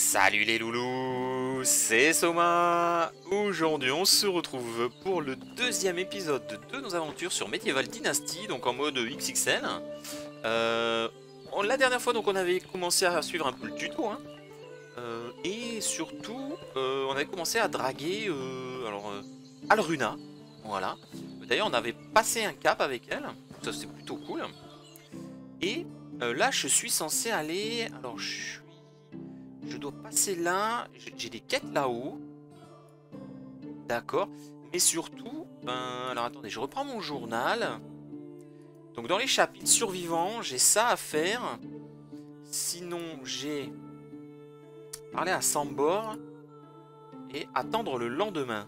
Salut les loulous, c'est Soma. Aujourd'hui on se retrouve pour le deuxième épisode de nos aventures sur Medieval Dynasty, donc en mode XXL. La dernière fois donc on avait commencé à suivre un peu le tuto, hein. Et surtout on avait commencé à draguer Alruna, voilà. D'ailleurs on avait passé un cap avec elle, ça c'est plutôt cool. Et là je suis censé aller, je dois passer là, j'ai des quêtes là-haut. D'accord. Mais surtout, alors attendez, je reprends mon journal. Donc dans les chapitres survivants, j'ai ça à faire. Sinon, j'ai parlé à Sambor et attendre le lendemain.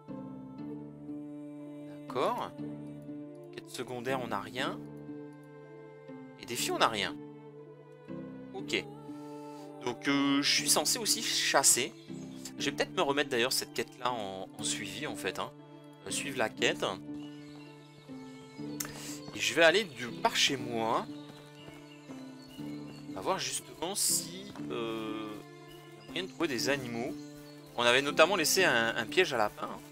D'accord. Quête secondaire, on n'a rien. Et défi, on n'a rien. Ok. Donc je suis censé aussi chasser. Je vais peut-être me remettre d'ailleurs cette quête-là en suivi en fait, hein. Suivre la quête. Et je vais aller par chez moi. On va voir justement si y a moyen de trouver des animaux. On avait notamment laissé un piège à lapin, hein.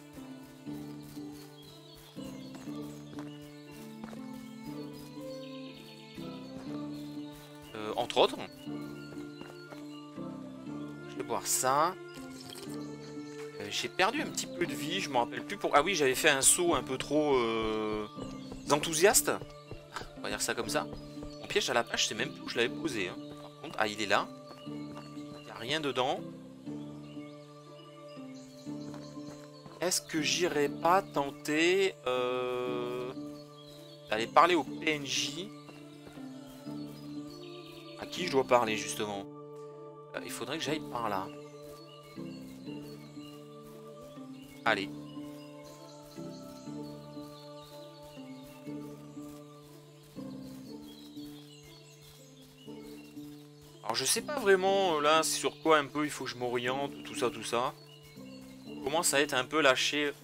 Entre autres. Je vais voir ça. J'ai perdu un petit peu de vie, je me rappelle plus pour... Ah oui, j'avais fait un saut un peu trop enthousiaste. On va dire ça comme ça. Mon piège à lapin, je sais même plus où je l'avais posé, hein. Par contre, ah il est là. Il n'y a rien dedans. Est-ce que j'irai pas tenter d'aller parler au PNJ? À qui je dois parler justement? Il faudrait que j'aille par là. Allez. Alors je sais pas vraiment là sur quoi un peu il faut que je m'oriente, tout ça, tout ça. On commence à être un peu lâché.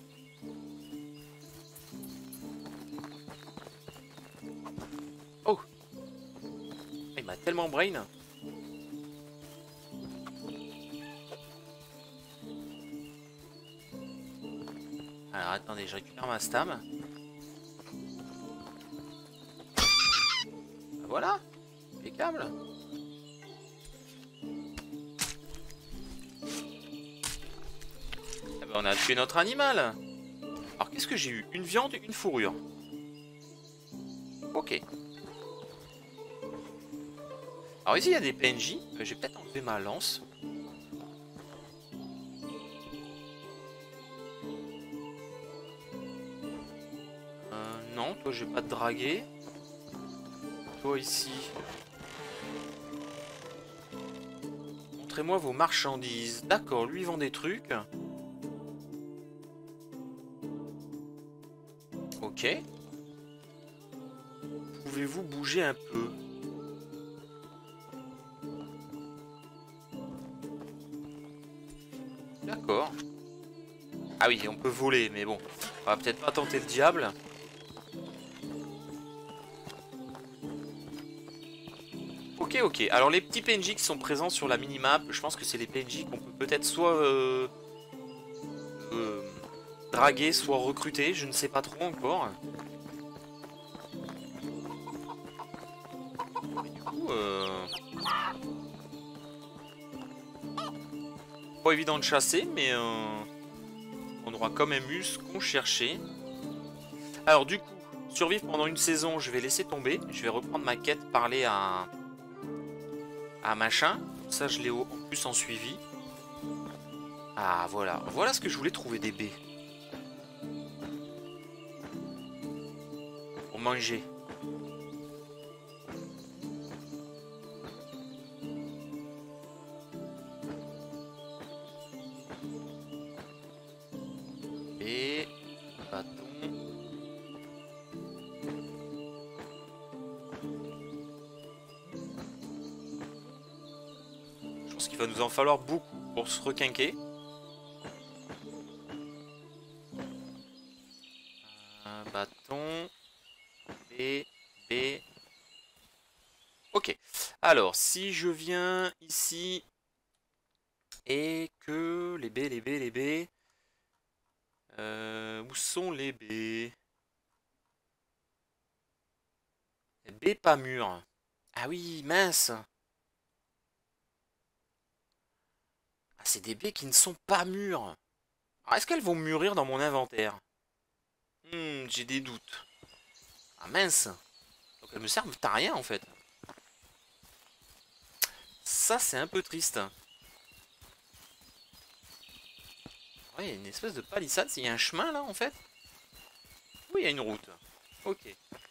Oh! Il m'a tellement brain. Alors attendez, je récupère ma stam. Voilà, impeccable. Eh ben, on a tué notre animal. Alors qu'est-ce que j'ai eu? Une viande, une fourrure. Ok. Alors ici il y a des PNJ. J'ai peut-être enlevé ma lance. Non, toi je vais pas te draguer. Toi ici. Montrez-moi vos marchandises. D'accord, lui il vend des trucs. Ok. Pouvez-vous bouger un peu? D'accord. Ah oui, on peut voler, mais bon. On va peut-être pas tenter le diable. Ok, ok. Alors les petits PNJ qui sont présents sur la minimap, je pense que c'est les PNJ qu'on peut peut-être soit euh, draguer, soit recruter. Je ne sais pas trop encore. Mais du coup, pas évident de chasser, mais on aura quand même eu ce qu'on cherchait. Alors du coup, survivre pendant une saison, je vais laisser tomber. Je vais reprendre ma quête, parler à machin. Ça, je l'ai en plus en suivi. Ah, voilà. Voilà ce que je voulais trouver, des baies. Pour manger. Et... bâton. Je pense qu'il va nous en falloir beaucoup pour se requinquer. Un bâton. B. B. Ok. Alors, si je viens ici... Et que les baies, les baies, les baies. Où sont les baies? Les baies pas mûres. Ah oui, mince. Ah, c'est des baies qui ne sont pas mûres. Alors, est-ce qu'elles vont mûrir dans mon inventaire? J'ai des doutes. Ah mince. Donc elles me servent à rien en fait. Ça c'est un peu triste. Ouais, il y a une espèce de palissade. Il y a un chemin là en fait? Oui, il y a une route. Ok.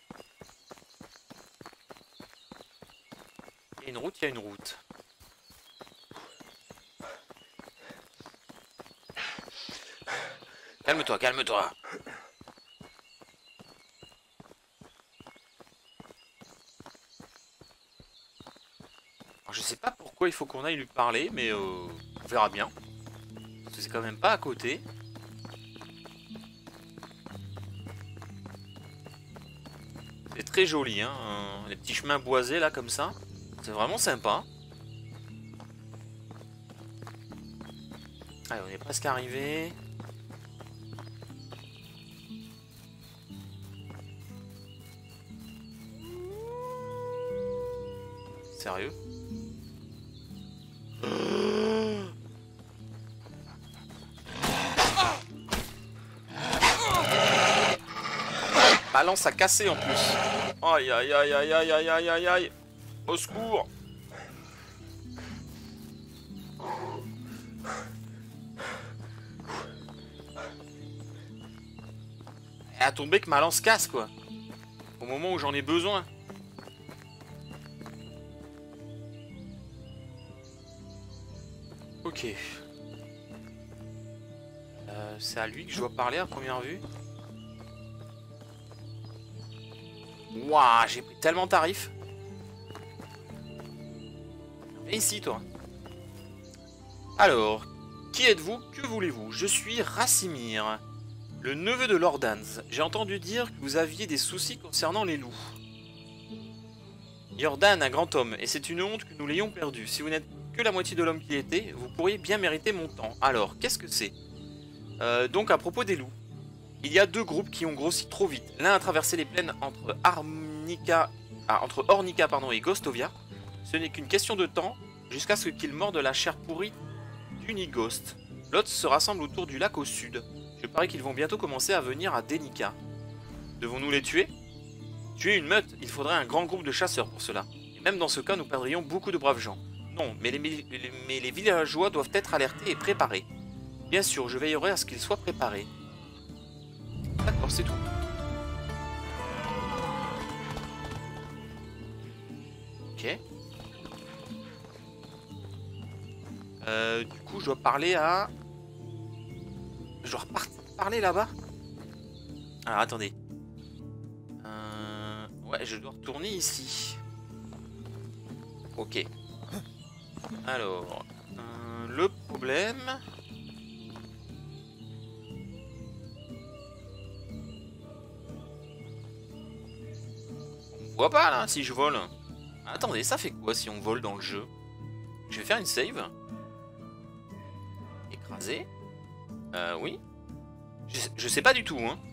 Il y a une route, il y a une route. Calme-toi, calme-toi. Alors, je sais pas pourquoi il faut qu'on aille lui parler, mais on verra bien. Parce que c'est quand même pas à côté. C'est très joli, hein. Les petits chemins boisés là comme ça. C'est vraiment sympa. Allez, on est presque arrivé. Sérieux? Ma lance a cassé en plus. Aïe aïe aïe aïe aïe aïe aïe aïe aïe. Au secours. Elle a tombé que ma lance casse quoi. Au moment où j'en ai besoin. Ok. C'est à lui que je dois parler à première vue. Waouh, j'ai pris tellement de tarifs. Viens ici, toi. Alors, qui êtes-vous? Que voulez-vous? Je suis Rassimir, le neveu de Lord Hans. J'ai entendu dire que vous aviez des soucis concernant les loups. Jordan, un grand homme, et c'est une honte que nous l'ayons perdu. Si vous n'êtes que la moitié de l'homme qu'il était, vous pourriez bien mériter mon temps. Alors, qu'est-ce que c'est? Donc, à propos des loups. Il y a deux groupes qui ont grossi trop vite. L'un a traversé les plaines entre Ornica et Ghostovia. Ce n'est qu'une question de temps jusqu'à ce qu'il morde la chair pourrie d'Unigost. L'autre se rassemble autour du lac au sud. Je parie qu'ils vont bientôt commencer à venir à Denica. Devons-nous les tuer? Tuer une meute, il faudrait un grand groupe de chasseurs pour cela. Et même dans ce cas, nous perdrions beaucoup de braves gens. Non, mais les villageois doivent être alertés et préparés. Bien sûr, je veillerai à ce qu'ils soient préparés. D'accord, c'est tout. Ok. Du coup, je dois parler à... Je dois parler là-bas? Alors, attendez. Ouais, je dois retourner ici. Ok. Alors... le problème... On voit pas, là, si je vole. Attendez, ça fait quoi si on vole dans le jeu? Je vais faire une save. Écraser. Oui. Je sais pas du tout, hein.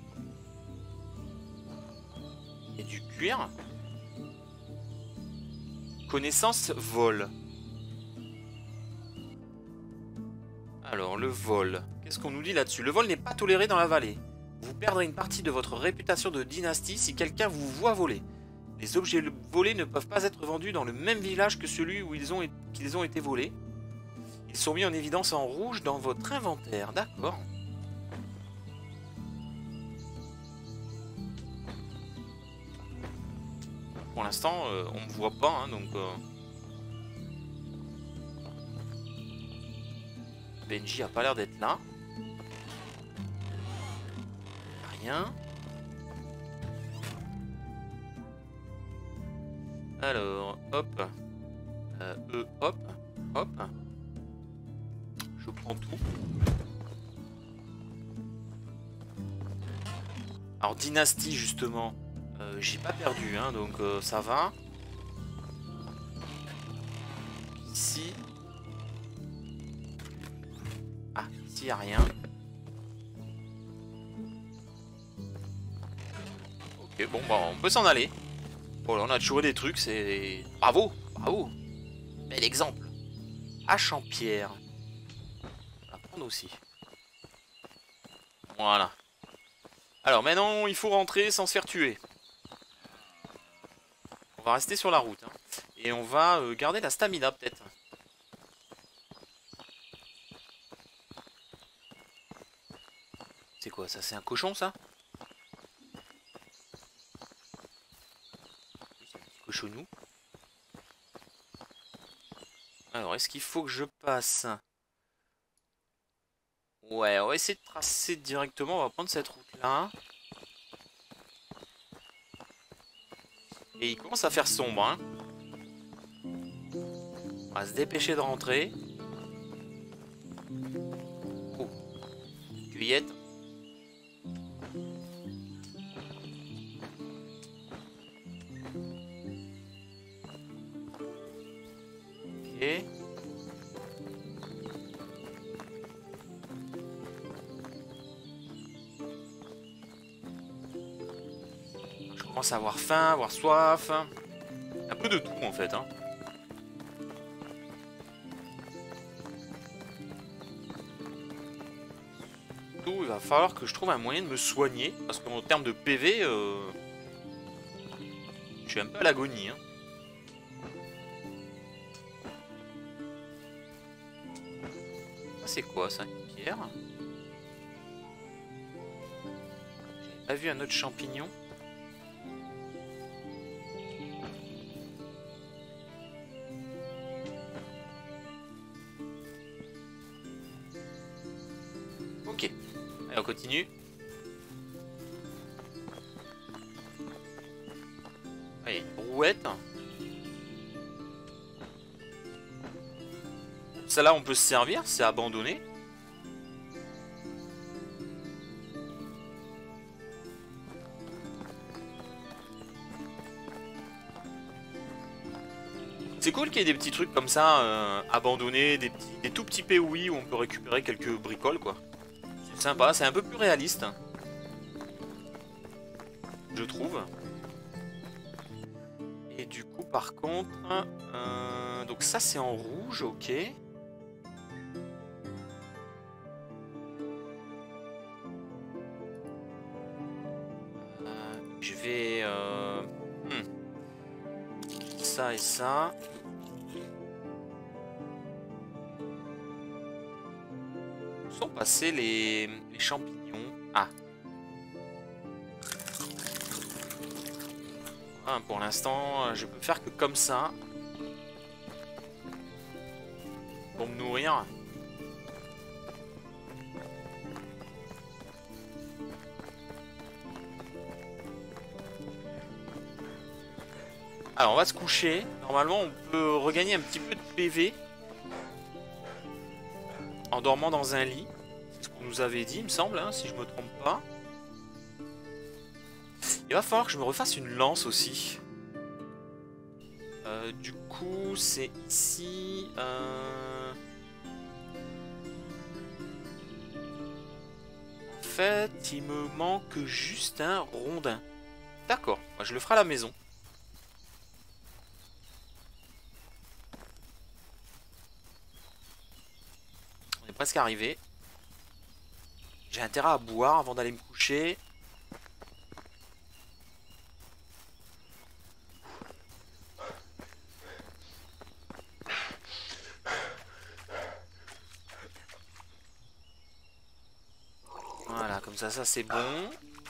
Il y a du cuir. Connaissance vol. Alors, le vol. Qu'est-ce qu'on nous dit là-dessus? Le vol n'est pas toléré dans la vallée. Vous perdrez une partie de votre réputation de dynastie si quelqu'un vous voit voler. Les objets volés ne peuvent pas être vendus dans le même village que celui où qu'ils ont été volés. Ils sont mis en évidence en rouge dans votre inventaire. D'accord. Pour l'instant, on me voit pas, hein, donc... Benji a pas l'air d'être là. Rien. Alors, hop. Hop. Hop. Je prends tout. Alors, dynastie, justement. J'ai pas perdu, hein, donc ça va. Ici. Ah, ici, il n'y a rien. Ok, bon, bah, on peut s'en aller. Bon, là, on a toujours des trucs, c'est... Bravo, bravo. Bel exemple. Hache en pierre. On va la prendre aussi. Voilà. Alors, maintenant, il faut rentrer sans se faire tuer. On va rester sur la route. Hein. Et on va garder la stamina, peut-être. C'est quoi, ça? C'est un cochon, ça? C'est un petit cochonou. Alors, est-ce qu'il faut que je passe? Ouais, on va essayer de tracer directement. On va prendre cette route-là. Et il commence à faire sombre, hein. On va se dépêcher de rentrer. Oh, cueillette. Ok. Je commence à avoir faim, avoir soif. Un peu de tout en fait, hein. Tout, il va falloir que je trouve un moyen de me soigner. Parce qu'en termes de PV, je suis un peu à l'agonie, hein. Ça c'est quoi ça? Une pierre? J'avais pas vu un autre champignon. Ok. Allez, on continue. Allez, une brouette. Celle-là, on peut se servir, c'est abandonné. C'est cool qu'il y ait des petits trucs comme ça, abandonnés, des tout petits POI où on peut récupérer quelques bricoles, quoi. C'est sympa, c'est un peu plus réaliste. Je trouve. Et du coup, par contre... donc ça, c'est en rouge, ok. Je vais... ça et ça. Où sont passés les champignons? Ah. Ah, pour l'instant, je peux faire que comme ça. Pour me nourrir. Alors on va se coucher. Normalement on peut regagner un petit peu de PV en dormant dans un lit. C'est ce qu'on nous avait dit il me semble, hein, si je me trompe pas. Il va falloir que je me refasse une lance aussi. Du coup c'est ici. En fait il me manque juste un rondin. D'accord, je le ferai à la maison. On est presque arrivé. J'ai intérêt à boire avant d'aller me coucher. Voilà, comme ça c'est bon.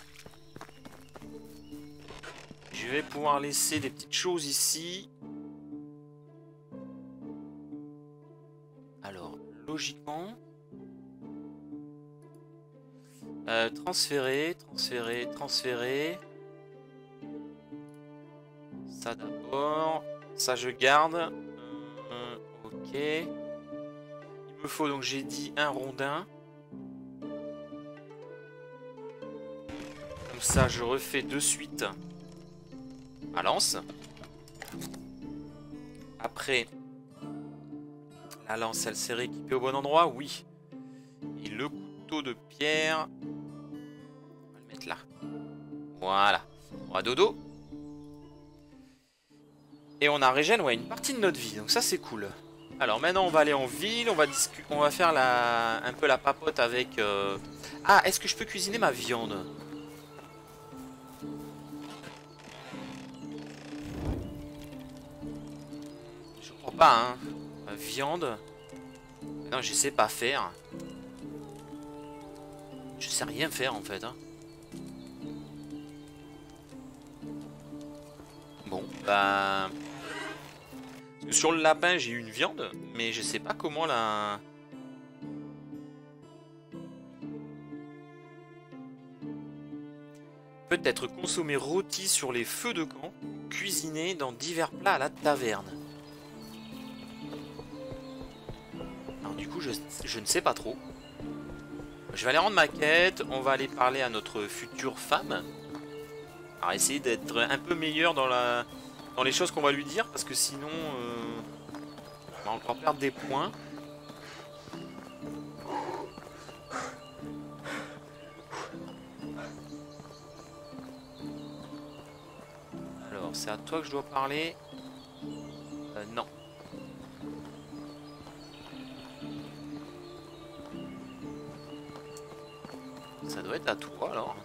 Je vais pouvoir laisser des petites choses ici. Alors, logiquement... transférer, transférer, transférer. Ça d'abord. Ça je garde. Ok. Il me faut donc, j'ai dit, un rondin. Comme ça je refais de suite ma lance. Après, la lance elle s'est rééquipée au bon endroit, oui. Et le couteau de pierre, on va le mettre là. Voilà. On va dodo. Et on a régène, ouais, une partie de notre vie. Donc ça, c'est cool. Alors maintenant, on va aller en ville. On va faire un peu la papote avec... Ah, est-ce que je peux cuisiner ma viande? Je crois pas, hein. Ma viande... Non, je sais pas faire. Je sais rien faire, en fait, hein. Bon, bah... Parce que sur le lapin, j'ai eu une viande, mais je sais pas comment la... Peut être consommé rôti sur les feux de camp, cuisiné dans divers plats à la taverne. Alors du coup, je ne sais pas trop. Je vais aller rendre ma quête, on va aller parler à notre future femme. Alors essayer d'être un peu meilleur dans les choses qu'on va lui dire, parce que sinon, on va encore perdre des points. Alors, c'est à toi que je dois parler. Non. Ça doit être à toi alors.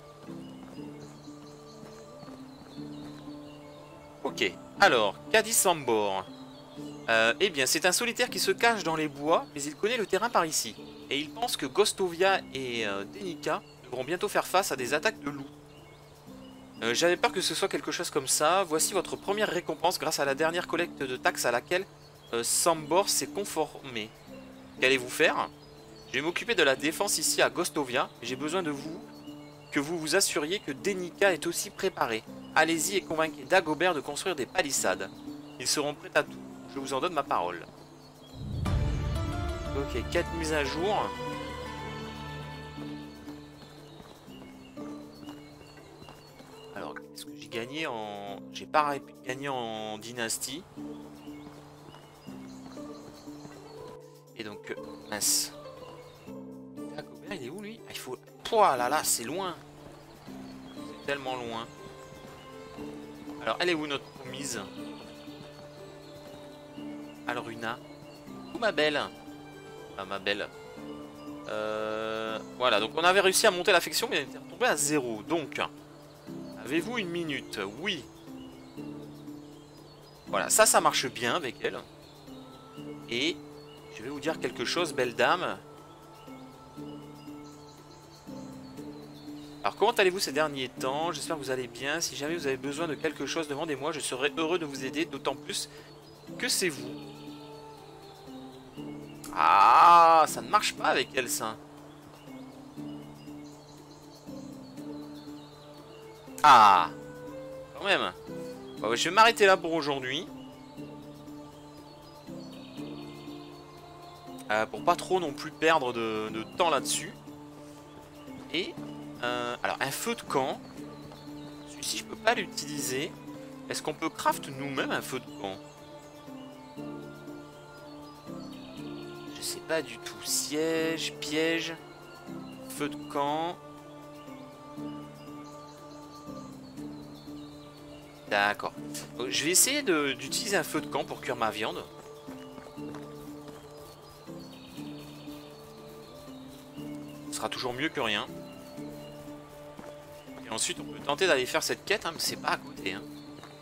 Ok. Alors, Cadis Sambor. Eh bien, c'est un solitaire qui se cache dans les bois, mais il connaît le terrain par ici. Et il pense que Gostovia et Denica devront bientôt faire face à des attaques de loups. J'avais peur que ce soit quelque chose comme ça. Voici votre première récompense grâce à la dernière collecte de taxes à laquelle Sambor s'est conformé. Qu'allez-vous faire? Je vais m'occuper de la défense ici à Gostovia. J'ai besoin de vous, que vous vous assuriez que Denica est aussi préparé. Allez-y et convainquez Dagobert de construire des palissades. Ils seront prêts à tout. Je vous en donne ma parole. Ok, 4 mises à jour. Alors, est-ce que j'ai gagné en... J'ai pas gagné en dynastie. Et donc, mince. Dagobert, il est où lui? Ah, il faut... Pouah là là, c'est loin. C'est tellement loin. Alors, elle est où notre promise? Alruna. Où ma belle? Ah, ma belle. Voilà, donc on avait réussi à monter l'affection, mais elle était retombée à 0. Donc, avez-vous une minute? Oui. Voilà, ça marche bien avec elle. Et je vais vous dire quelque chose, belle dame. Alors, comment allez-vous ces derniers temps? J'espère que vous allez bien. Si jamais vous avez besoin de quelque chose, demandez-moi. Je serai heureux de vous aider, d'autant plus que c'est vous. Ah, ça ne marche pas avec elle, ça. Ah, quand même. Bon, je vais m'arrêter là pour aujourd'hui. Pour pas trop non plus perdre de temps là-dessus. Et, alors, un feu de camp. Celui-ci, je peux pas l'utiliser. Est-ce qu'on peut craft nous-mêmes un feu de camp? Je sais pas du tout. Siège, piège, feu de camp. D'accord. Je vais essayer d'utiliser un feu de camp pour cuire ma viande. Ce sera toujours mieux que rien. Et ensuite, on peut tenter d'aller faire cette quête, hein, mais c'est pas à côté. Hein.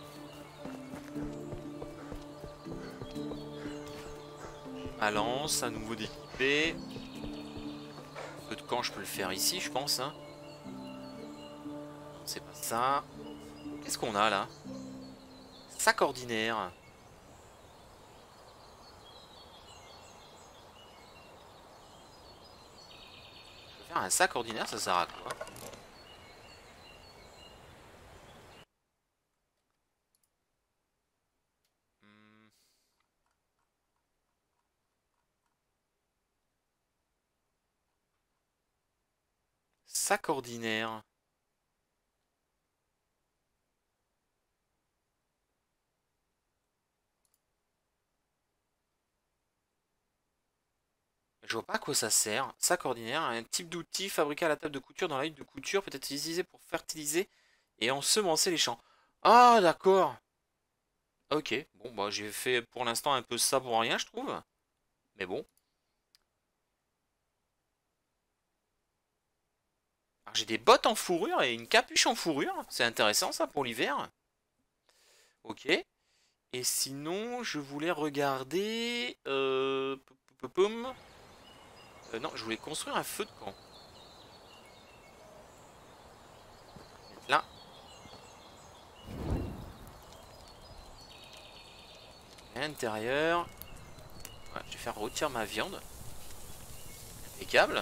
Ma lance, à nouveau d'équiper. Feu de camp, je peux le faire ici, je pense. Hein. C'est pas ça. Qu'est-ce qu'on a là? Sac ordinaire. Je vais faire un sac ordinaire, ça sert à quoi? Hmm, Sac ordinaire. Je vois pas à quoi ça sert. Sac ordinaire, un type d'outil fabriqué à la table de couture dans la hutte de couture peut être utilisé pour fertiliser et ensemencer les champs. Ah, d'accord. Ok, bon, bah j'ai fait pour l'instant un peu ça pour rien, je trouve. Mais bon. Alors, j'ai des bottes en fourrure et une capuche en fourrure. C'est intéressant ça pour l'hiver. Ok. Et sinon, je voulais regarder... non, je voulais construire un feu de camp. Là. À l'intérieur. Ouais, je vais faire rôtir ma viande. Impeccable.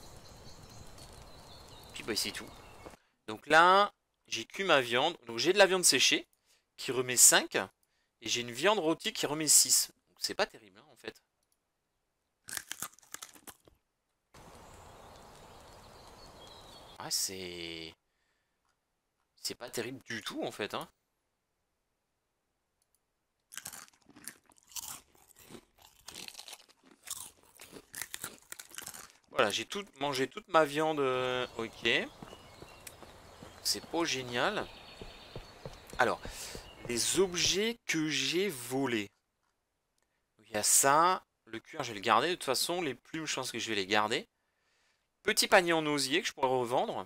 Puis bah c'est tout. Donc là, j'ai cuit ma viande. Donc j'ai de la viande séchée qui remet 5. Et j'ai une viande rôtie qui remet 6. Donc c'est pas terrible hein, en fait. Ah c'est... C'est pas terrible du tout en fait hein. Voilà, j'ai tout mangé toute ma viande. Ok. C'est pas génial. Alors, les objets que j'ai volés. Il y a ça. Le cuir, je vais le garder. De toute façon, les plumes, je pense que je vais les garder. Petit panier en osier que je pourrais revendre.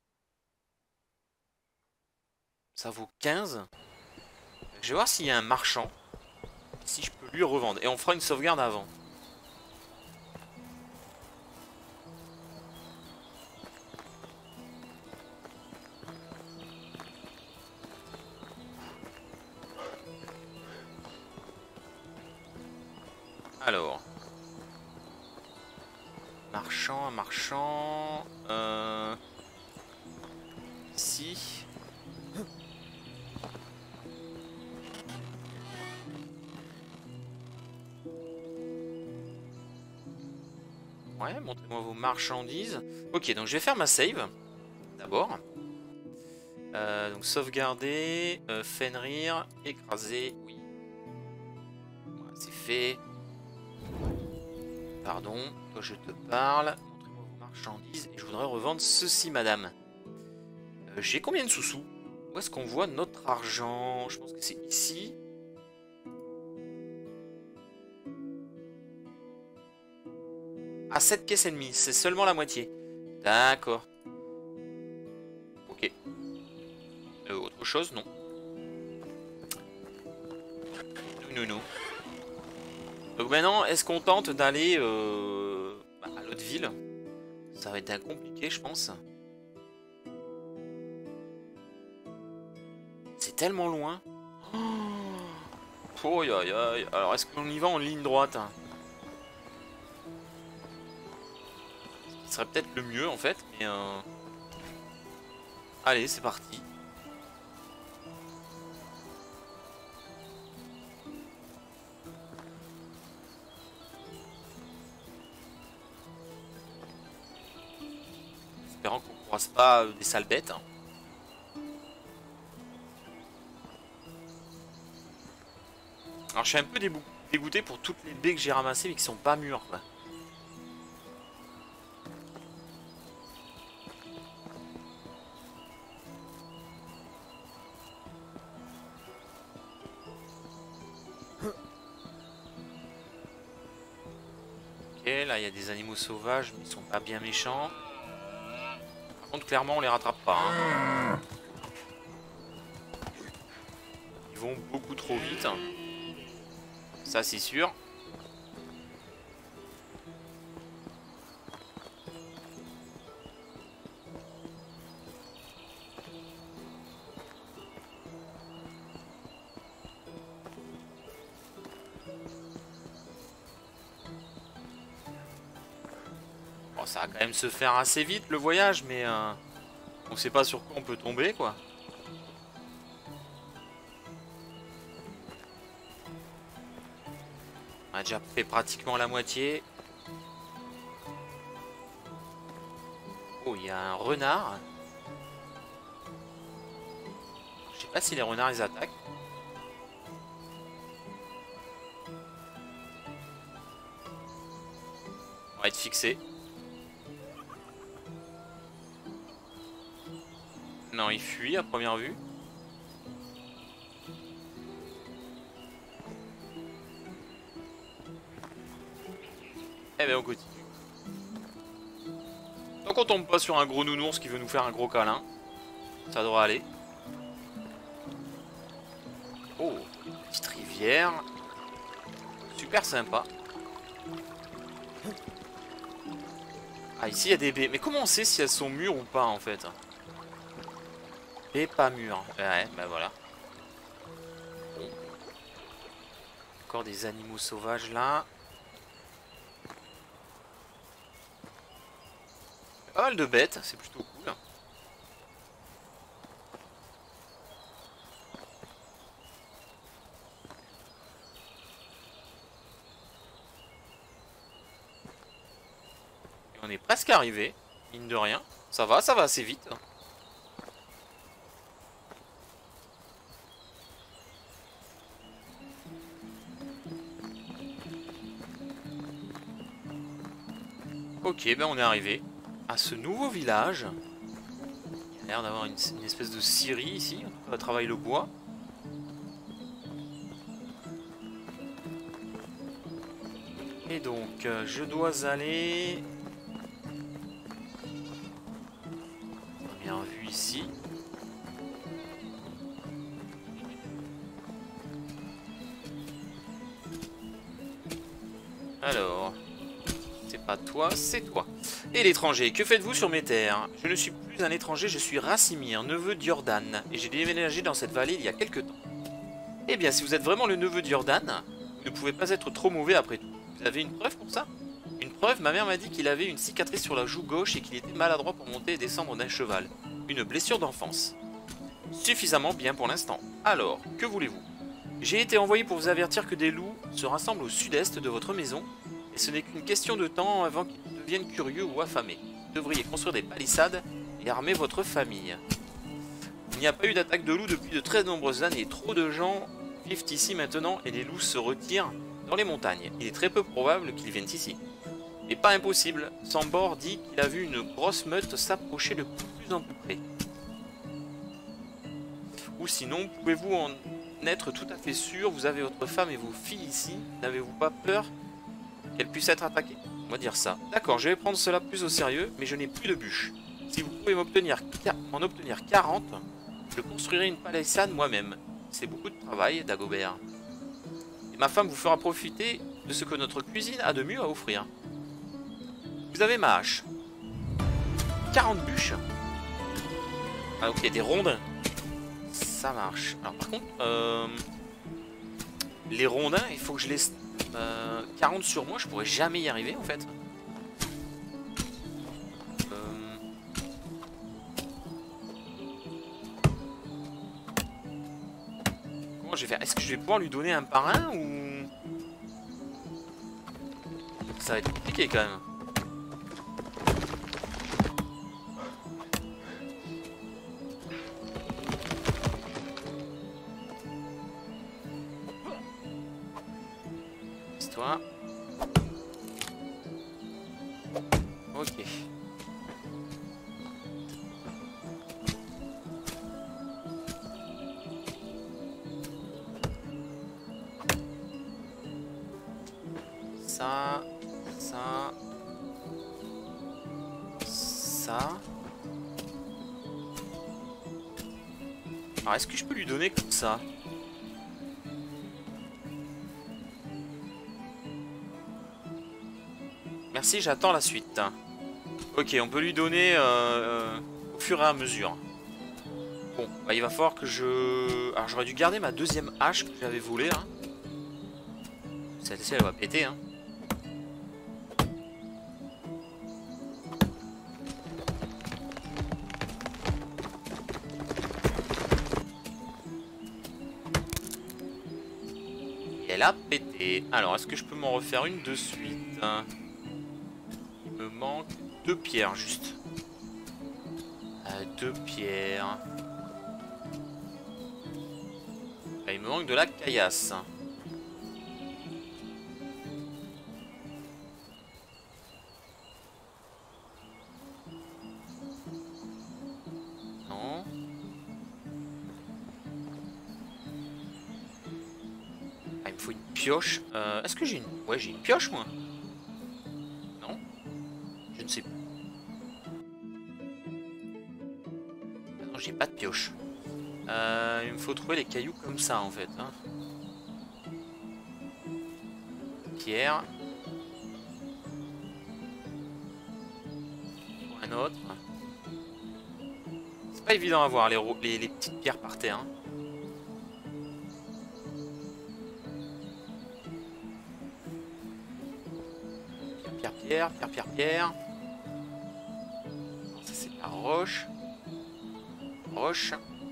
Ça vaut 15. Je vais voir s'il y a un marchand. Si je peux lui revendre. Et on fera une sauvegarde avant. Alors. Marchand, marchand. Ici. Ouais, montrez-moi vos marchandises. Ok, donc je vais faire ma save. D'abord. Donc sauvegarder. Fenrir. Écraser. Oui. Voilà, c'est fait. Pardon, toi je te parle. Montrez-moi vos marchandises. Et je voudrais revendre ceci, madame. J'ai combien de sous-sous? Où est-ce qu'on voit notre argent? Je pense que c'est ici. À 7 caisses et demie, c'est seulement la moitié. D'accord. Ok. Autre chose, non. Non, non. Donc maintenant, est-ce qu'on tente d'aller à l'autre ville? Ça va être compliqué, je pense. C'est tellement loin. Oh, aïe, aïe, aïe. Alors, est-ce qu'on y va en ligne droite? Ce qui serait peut-être le mieux, en fait. Mais allez, c'est parti. Espérant qu'on ne croise pas des sales bêtes. Alors je suis un peu dégoûté pour toutes les baies que j'ai ramassées mais qui sont pas mûres quoi. Ok, là il y a des animaux sauvages mais ils sont pas bien méchants. Par contre clairement on les rattrape pas. Hein. Ils vont beaucoup trop vite. Ça c'est sûr. Bon, ça va quand même se faire assez vite le voyage mais on sait pas sur quoi on peut tomber quoi. On a déjà fait pratiquement la moitié. Oh, il y a un renard. Je sais pas si les renards ils attaquent. va être fixé. Non, il fuit à première vue. Eh ben on continue. Tant qu'on tombe pas sur un gros nounours qui veut nous faire un gros câlin, ça devrait aller. Oh, petite rivière. Super sympa. Ah, ici il y a des baies. Mais comment on sait si elles sont mûres ou pas en fait? Baies pas mûres. Ouais, bah voilà. Bon. Encore des animaux sauvages là. Pas mal de bêtes, c'est plutôt cool. Et on est presque arrivé, mine de rien. Ça va assez vite. Ok, ben on est arrivé à ce nouveau village. Il a l'air d'avoir une espèce de scierie ici. On va travailler le bois. Et donc, je dois aller... Bien vu ici. Alors... C'est pas toi, c'est toi. Et l'étranger, que faites-vous sur mes terres? Je ne suis plus un étranger, je suis Racimir, neveu d'Yordan. Et j'ai déménagé dans cette vallée il y a quelque temps. Eh bien, si vous êtes vraiment le neveu d'Yordan, vous ne pouvez pas être trop mauvais après tout. Vous avez une preuve pour ça? Une preuve, ma mère m'a dit qu'il avait une cicatrice sur la joue gauche et qu'il était maladroit pour monter et descendre d'un cheval. Une blessure d'enfance. Suffisamment bien pour l'instant. Alors, que voulez-vous? J'ai été envoyé pour vous avertir que des loups se rassemblent au sud-est de votre maison, et ce n'est qu'une question de temps avant qu'ils deviennent curieux ou affamés. Vous devriez construire des palissades et armer votre famille. Il n'y a pas eu d'attaque de loups depuis de très nombreuses années. Trop de gens vivent ici maintenant et les loups se retirent dans les montagnes. Il est très peu probable qu'ils viennent ici. Mais pas impossible. Sambor dit qu'il a vu une grosse meute s'approcher de plus en plus près. Ou sinon, pouvez-vous en être tout à fait sûr? Vous avez votre femme et vos filles ici. N'avez-vous pas peur qu'elles puissent être attaquées? On va dire ça. D'accord, je vais prendre cela plus au sérieux, mais je n'ai plus de bûches. Si vous pouvez m'en obtenir 40, je construirai une palissade moi-même. C'est beaucoup de travail, Dagobert. Et ma femme vous fera profiter de ce que notre cuisine a de mieux à offrir. Vous avez ma hache. 40 bûches. Ah ok, des rondins. Ça marche. Alors par contre, les rondins, il faut que je laisse 40 sur moi. Je pourrais jamais y arriver en fait. Comment je vais faire? Est-ce que je vais pouvoir lui donner un par un ou... Ça va être compliqué quand même. Toi. Ok. Ça. Alors est-ce que je peux lui donner comme ça? Merci, j'attends la suite. Ok, on peut lui donner au fur et à mesure. Bon, bah, il va falloir que je... Alors j'aurais dû garder ma deuxième hache que j'avais volée. Hein. Celle-ci, elle va péter. Hein. Et elle a pété. Alors, est-ce que je peux m'en refaire une de suite? Il me manque 2 pierres, juste. 2 pierres. Là, il me manque de la caillasse. pioche. Est-ce que j'ai une... Ouais, j'ai une pioche, moi. Non? Je ne sais plus. Ah non, j'ai pas de pioche. Il me faut trouver les cailloux comme ça, en fait. Hein. Pierre. Un autre. C'est pas évident à voir, les petites pierres par terre. Hein. Pierre. Ça c'est la roche. Roche.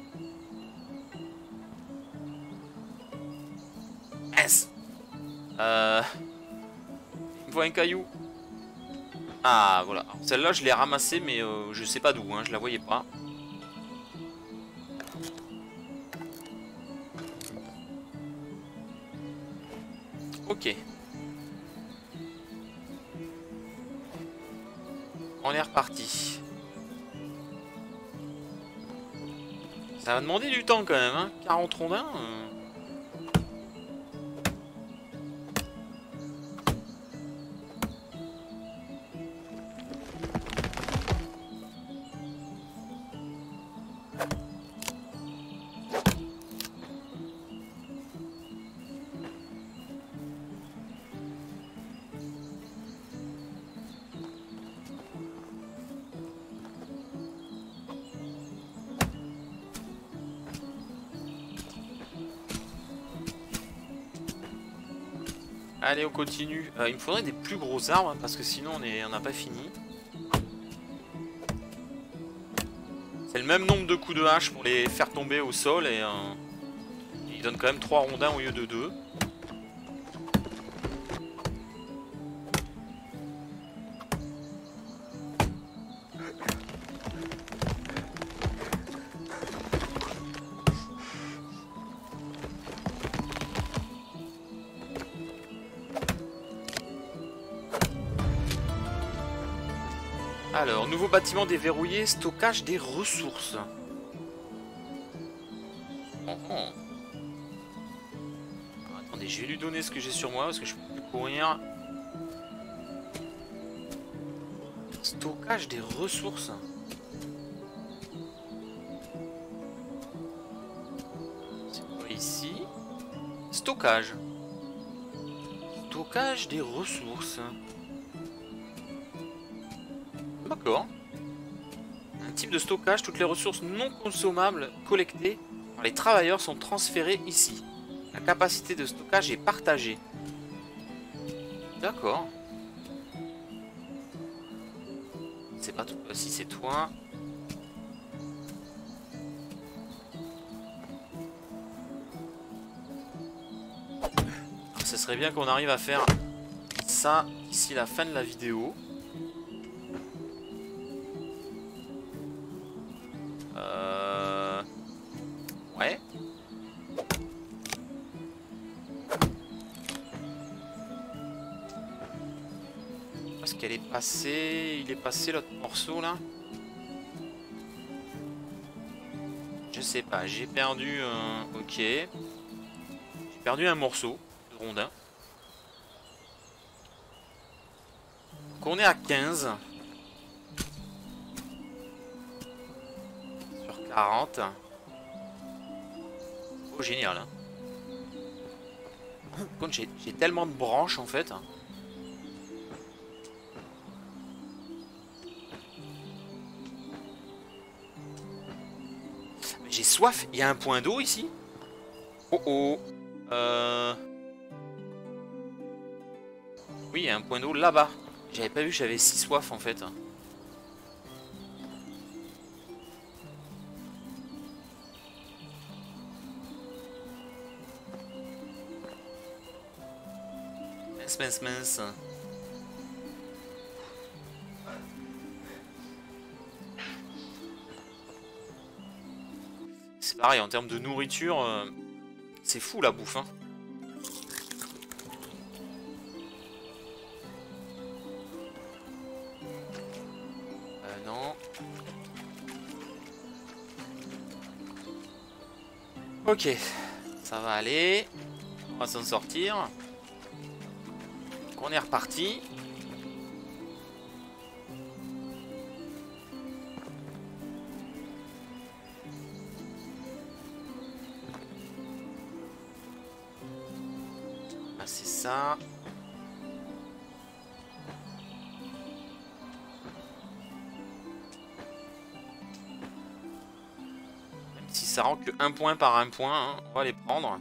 Mince. Il me faut un caillou. Ah voilà. Celle-là je l'ai ramassée mais je sais pas d'où. Hein, je la voyais pas. Ok. On est reparti. Ça va demander du temps quand même, hein. 40 rondins. Allez, on continue. Il me faudrait des plus gros arbres hein, parce que sinon on n'a pas fini. C'est le même nombre de coups de hache pour les faire tomber au sol et il donne quand même 3 rondins au lieu de 2. Alors, nouveau bâtiment déverrouillé, stockage des ressources. Oh, oh. Alors, attendez, je vais lui donner ce que j'ai sur moi parce que je peux plus courir. Stockage des ressources. C'est quoi ici? Stockage. Stockage des ressources. D'accord. Un type de stockage, toutes les ressources non consommables collectées par les travailleurs sont transférées ici. La capacité de stockage est partagée. D'accord. C'est pas tout. Si c'est toi. Alors, ça serait bien qu'on arrive à faire ça d'ici la fin de la vidéo. Ouais. Parce qu'elle est passée. Il est passé l'autre morceau là. Je sais pas. J'ai perdu. Ok. J'ai perdu un morceau de rondin. Donc on est à 15. Sur 40. Oh, génial. Hein. Par contre, j'ai tellement de branches en fait. J'ai soif. Il y a un point d'eau ici. Oh oh. Oui, il y a un point d'eau là-bas. J'avais pas vu que j'avais si soif en fait. Mince. C'est pareil, en termes de nourriture, c'est fou la bouffe. Hein. Non. Ok, ça va aller. On va s'en sortir. On est reparti. Ah, c'est ça. Même si ça rend que un point par un point, hein, on va les prendre.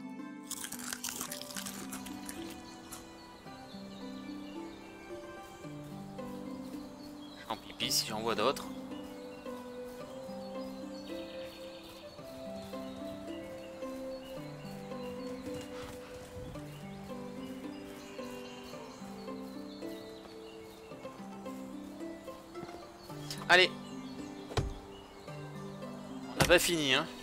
En pipi si j'en vois d'autres. Allez. On n'a pas fini, hein.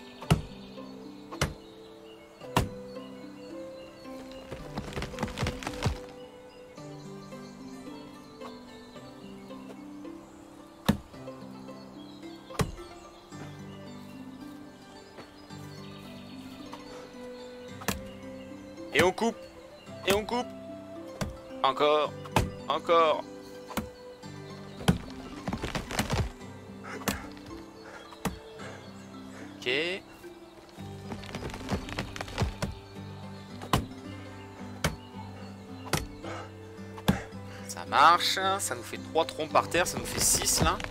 Et on coupe. Et on coupe. Encore. Encore. Ok. Ça marche. Ça nous fait 3 troncs par terre. Ça nous fait 6 là.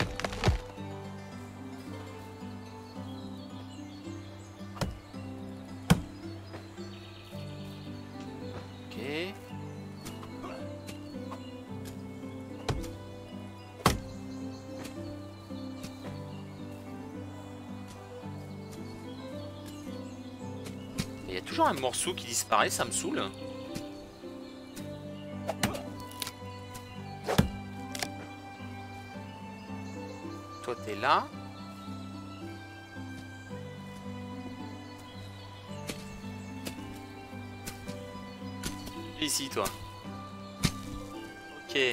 Ok. Il y a toujours un morceau qui disparaît, ça me saoule. Toi, t'es là. Ici, toi. Ok.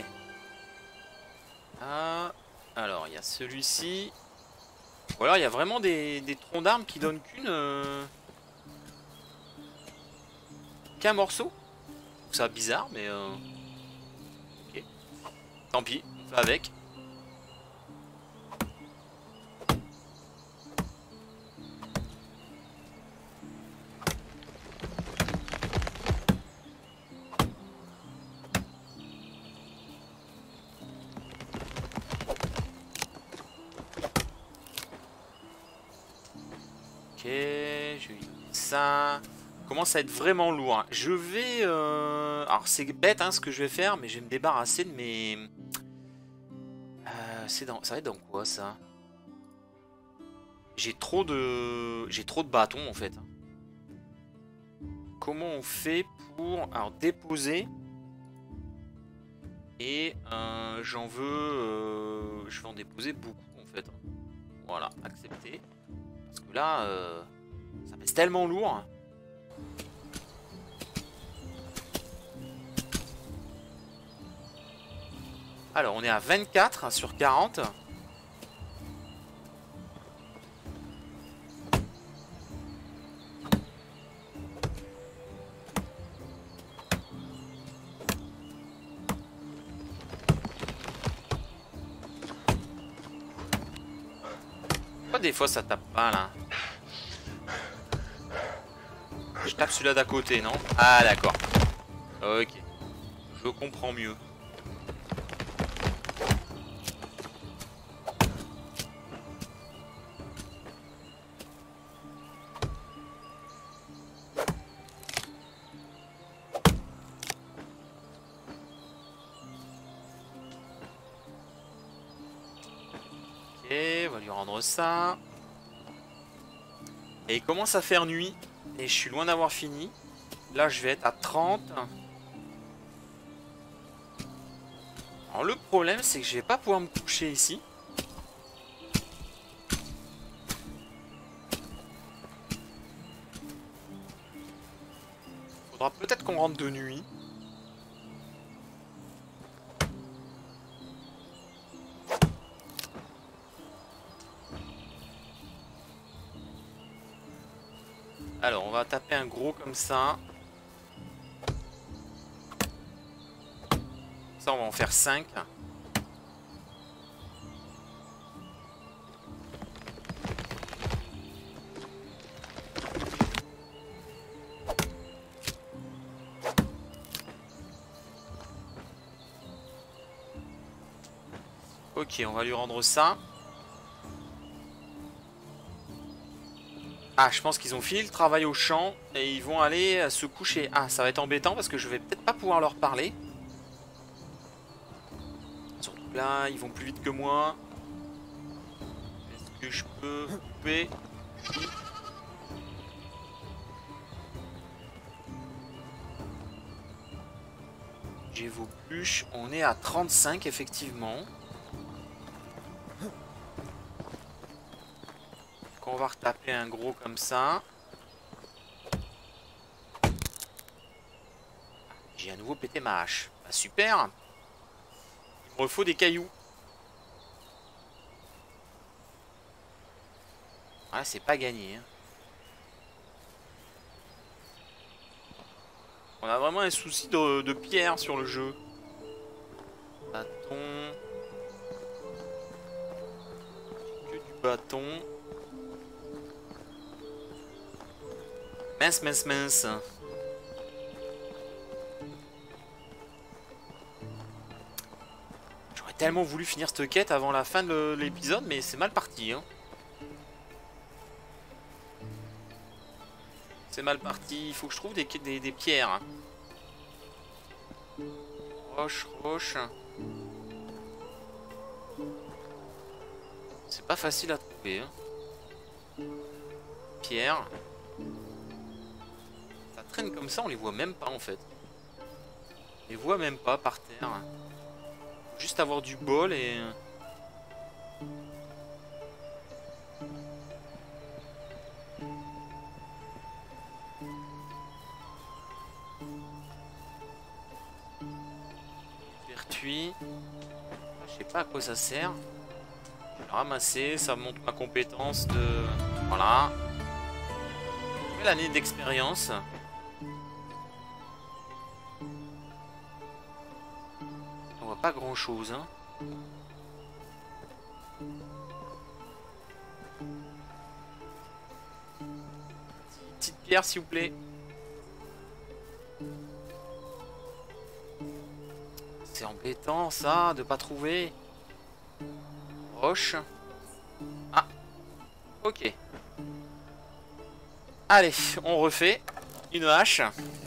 Ah. Alors, il y a celui-ci. Ou alors, il y a vraiment des troncs d'arbres qui donnent qu'un morceau. Je trouve ça bizarre, mais ok. Tant pis, on fait avec. Ok, je vais ça. Commence à être vraiment lourd, hein. Je vais... Alors c'est bête hein, ce que je vais faire, mais je vais me débarrasser de mes... Ça va être dans quoi ça? J'ai trop de bâtons en fait. Comment on fait pour... Alors déposer. Et j'en veux... je vais en déposer beaucoup en fait. Voilà, accepter. Parce que là, ça pèse tellement lourd. Alors, on est à 24 sur 40. Pourquoi des fois ça tape pas là? Je tape celui-là d'à côté, non? Ah d'accord. Ok. Je comprends mieux. Ok, on va lui rendre ça. Et il commence à faire nuit. Et je suis loin d'avoir fini. Là, je vais être à 30. Alors, le problème, c'est que je vais pas pouvoir me coucher ici. Faudra peut-être qu'on rentre de nuit. Alors, on va taper un gros comme ça. Ça, on va en faire 5. Ok, on va lui rendre ça. Ah, je pense qu'ils ont fini le travail au champ et ils vont aller se coucher. Ah, ça va être embêtant parce que je vais peut-être pas pouvoir leur parler. Surtout que là, ils vont plus vite que moi. Est-ce que je peux couper? J'ai vos pluches. On est à 35 effectivement. On va retaper un gros comme ça. J'ai à nouveau pété ma hache. Bah, super. Il me faut des cailloux. Ah, c'est pas gagné. Hein. On a vraiment un souci de pierre sur le jeu. Bâton. Que du bâton. Mince, mince, mince. J'aurais tellement voulu finir cette quête avant la fin de l'épisode, mais c'est mal parti. Hein. C'est mal parti. Il faut que je trouve des pierres. Roche, roche. C'est pas facile à trouver. Hein. Pierre. Ça traîne comme ça, on les voit même pas en fait. On les voit même pas par terre. Faut juste avoir du bol et... Vertuis. Je sais pas à quoi ça sert. Je vais le ramasser, ça montre ma compétence de... Voilà. Quelle année d'expérience. On voit pas grand chose. Hein. Petite pierre s'il vous plaît. C'est embêtant ça de pas trouver. Roche. Ah. Ok. Allez, on refait. Une hache.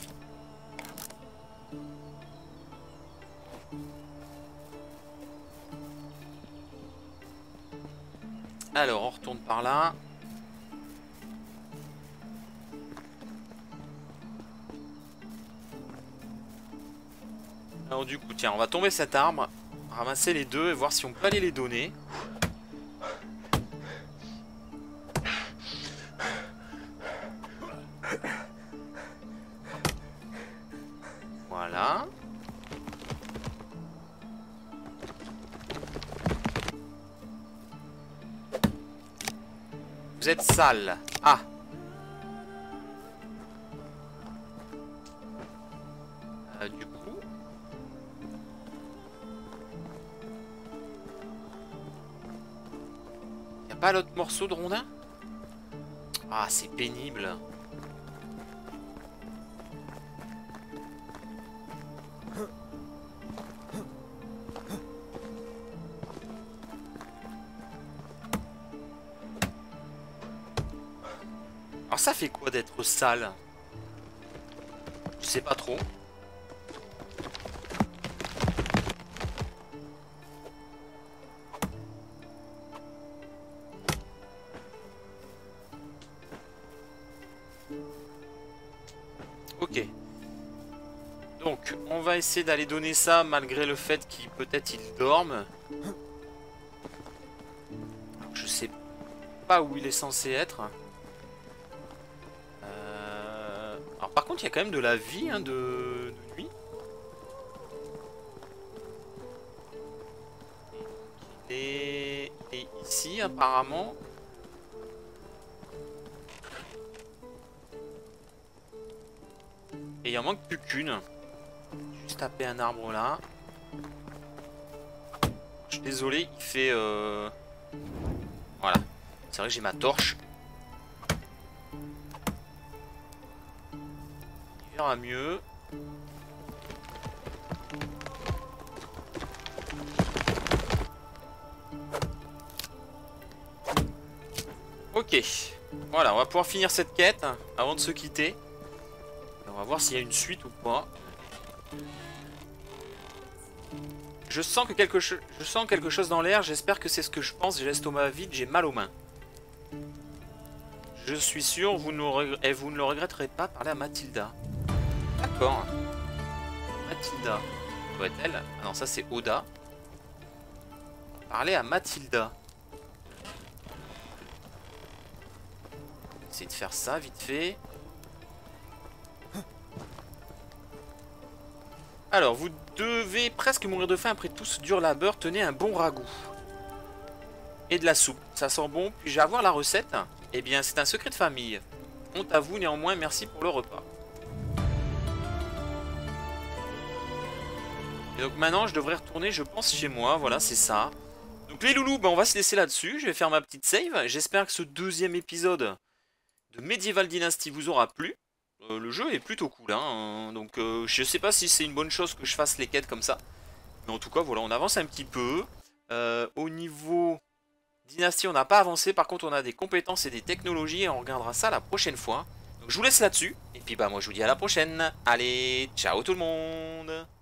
Alors, on retourne par là. Alors du coup, tiens, on va tomber cet arbre, ramasser les deux et voir si on peut aller les donner. Voilà. Vous êtes sale. Ah. Du coup... Y'a pas l'autre morceau de rondin? Ah, c'est pénible. Alors ça fait quoi d'être sale? Je sais pas trop. Ok. Donc, on va essayer d'aller donner ça malgré le fait qu'il peut-être il dorme. Je sais pas où il est censé être. Alors par contre, il y a quand même de la vie hein, de nuit. Et ici, apparemment... Et il en manque plus qu'une. Juste taper un arbre là. torche, désolé, il fait... Voilà. C'est vrai que j'ai ma torche. Il verra mieux. Ok. Voilà, on va pouvoir finir cette quête avant de se quitter. On va voir s'il y a une suite ou pas. Je sens que quelque chose dans l'air. J'espère que c'est ce que je pense. J'ai l'estomac vide, j'ai mal aux mains. Je suis sûr, vous ne le regretterez pas. Parler à Mathilda. D'accord. Mathilda. Doit être elle. Ah non, ça c'est Oda. Parler à Mathilda. Essayer de faire ça vite fait. Alors, vous devez presque mourir de faim après tout ce dur labeur. Tenez un bon ragoût. Et de la soupe. Ça sent bon. Puis-je avoir la recette? Eh bien, c'est un secret de famille. Honte à vous, néanmoins, merci pour le repas. Et donc maintenant, je devrais retourner, je pense, chez moi. Voilà, c'est ça. Donc les loulous, on va se laisser là-dessus. Je vais faire ma petite save. J'espère que ce deuxième épisode de Medieval Dynasty vous aura plu. Le jeu est plutôt cool, hein. Donc je sais pas si c'est une bonne chose que je fasse les quêtes comme ça. Mais en tout cas, voilà, on avance un petit peu. Au niveau Dynasty, on n'a pas avancé. Par contre, on a des compétences et des technologies. Et on regardera ça la prochaine fois. Donc je vous laisse là-dessus. Et puis moi, je vous dis à la prochaine. Allez, ciao tout le monde!